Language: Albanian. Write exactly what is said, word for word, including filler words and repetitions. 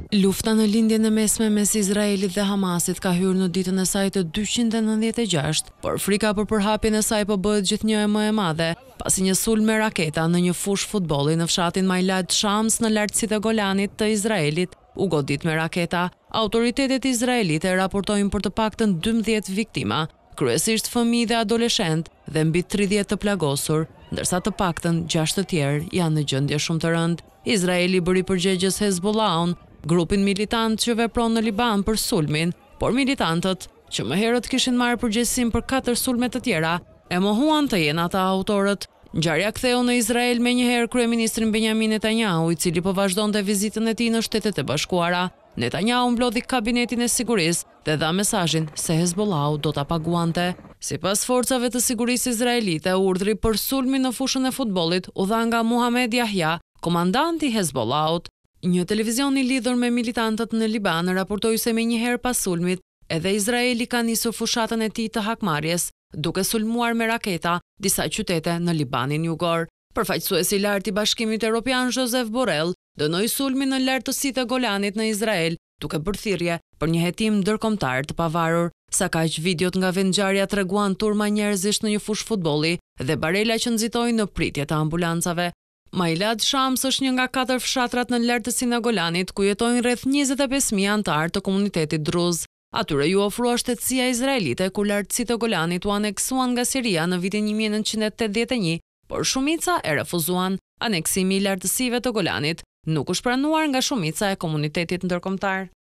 Lufta në lindjen e mesme mes Izraelit dhe Hamasit ka hyrë në ditën e saj të dyqind e nëntëdhjetë e gjashtë, por frika për përhapjen e saj po bëhet gjithnjë e më e madhe, pasi një sulm me raketa në një fushë futbolli në fshatin Majlad Shams në lartësitë e Golanit të Izraelit u godit me raketa. Autoritetet izraelite raportojnë për të paktën dymbëdhjetë viktima, kryesisht fëmijë dhe adoleshentë dhe mbi tridhjetë të plagosur, ndërsa të paktën gjashtë të tjerë janë në gjendje shumë të rëndë. Izraeli bëri përgjegjës Hezbollahun, grupin militant që vepron në Liban për sulmin, por militantët, që më herët kishin marrë përgjegjësinë për katër sulme të tjera, e mohuan të jenë ata autorët. Ngjarja ktheu në Izrael menjëherë kryeministrin Benjamin Netanyahu, i cili po vazhdonte vizitën e tij në Shtetet e Bashkuara. Netanyahu mblodhi kabinetin e sigurisë dhe dha mesazhin se Hezbollahu do ta paguante. Sipas forcave të sigurisë izraelite, urdhri për sulmin në fushën e futbollit u dha nga Muhammad Yahya, komandanti i Hezbollahut. Një televizion i lidhur me militantët në Liban raportoi se menjëherë pas sulmit, edhe Izraeli ka nisur fushatën e tij të hakmarrjes, duke sulmuar me raketa disa qytete në Libanin jugor. Përfaqësuesi i lartë i Bashkimit Evropian Josep Borrell dënoi sulmin në lartësitë e Golanit në Izrael, duke bërë thirrje për një hetim ndërkombëtar të pavarur. Sa kaq videot nga vendngjarja treguan turma njerëzish në një fushë futbolli dhe barela që nxitojnë në pritje të ambulancave. Majlad Shams është një nga katër fshatrat në lartësinë e Golanit ku jetojnë rreth njëzet e pesë mijë anëtar të komunitetit druz. Atyre ju ofrua shtetësia izraelite kur lartësitë e Golanit u aneksuan nga Siria në vitin një mijë e nëntëqind e tetëdhjetë e një, por shumica e refuzuan. Aneksimi i lartësive të Golanit nuk është pranuar nga shumica e komunitetit ndërkombëtar.